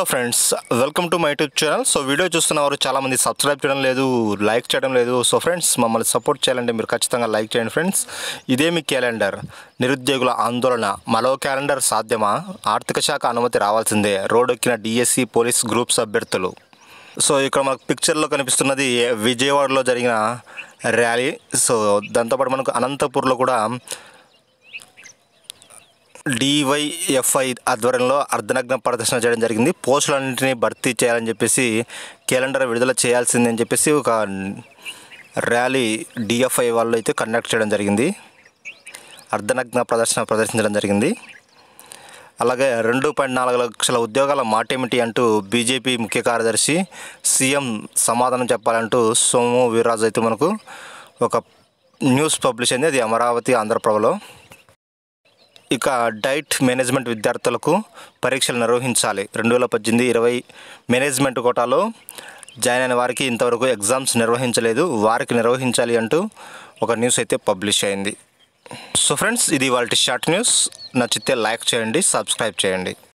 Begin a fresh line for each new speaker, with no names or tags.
Hello friends, welcome to my YouTube channel. So video చూస్తున్నవారు చాలామంది subscribe చేయడం లేదు, లైక్ చేయడం లేదు. సో ఫ్రెండ్స్, మమ్మల్ని సపోర్ట్ చేయాలంటే మీరు ఖచ్చితంగా లైక్ చేయండి ఫ్రెండ్స్. ఇదే మీ క్యాలెండర్. నిరుద్యోగుల ఆందోళన, మరో క్యాలెండర్ సాధ్యమా? ఆర్థిక శాఖ అనుమతి రావాల్సిందే, రోడ్డెక్కిన డిఎస్సి పోలీస్ గ్రూప్స్ అభ్యర్థులు. సో ఇక్కడ మనకు పిక్చర్లో కనిపిస్తున్నది విజయవాడలో జరిగిన ర్యాలీ. సో దాంతోపాటు మనకు అనంతపూర్లో కూడా డివైఎఫ్ఐ ఆధ్వర్యంలో అర్ధనగ్న ప్రదర్శన చేయడం జరిగింది. పోస్టులన్నింటినీ భర్తీ చేయాలని చెప్పేసి, క్యాలెండర్ విడుదల చేయాల్సిందని చెప్పేసి ఒక ర్యాలీ డిఎఫ్ఐ వాళ్ళు అయితే కండక్ట్ చేయడం జరిగింది. అర్ధనగ్న ప్రదర్శించడం జరిగింది. అలాగే 2.4 లక్షల ఉద్యోగాల మాటేమిటి అంటూ బీజేపీ ముఖ్య కార్యదర్శి సీఎం సమాధానం చెప్పాలంటూ సోము వీర్రాజు అయితే మనకు ఒక న్యూస్ పబ్లిష్ అయింది. అది అమరావతి ఆంధ్రప్రభలో. ఇక డైట్ మేనేజ్మెంట్ విద్యార్థులకు పరీక్షలు నిర్వహించాలి. 2018-20 మేనేజ్మెంట్ కోటాలో జాయిన్ అయిన వారికి ఇంతవరకు ఎగ్జామ్స్ నిర్వహించలేదు, వారికి నిర్వహించాలి అంటూ ఒక న్యూస్ అయితే పబ్లిష్ అయింది. సో ఫ్రెండ్స్, ఇది వాళ్ళ షార్ట్ న్యూస్. నచ్చితే లైక్ చేయండి, సబ్స్క్రైబ్ చేయండి.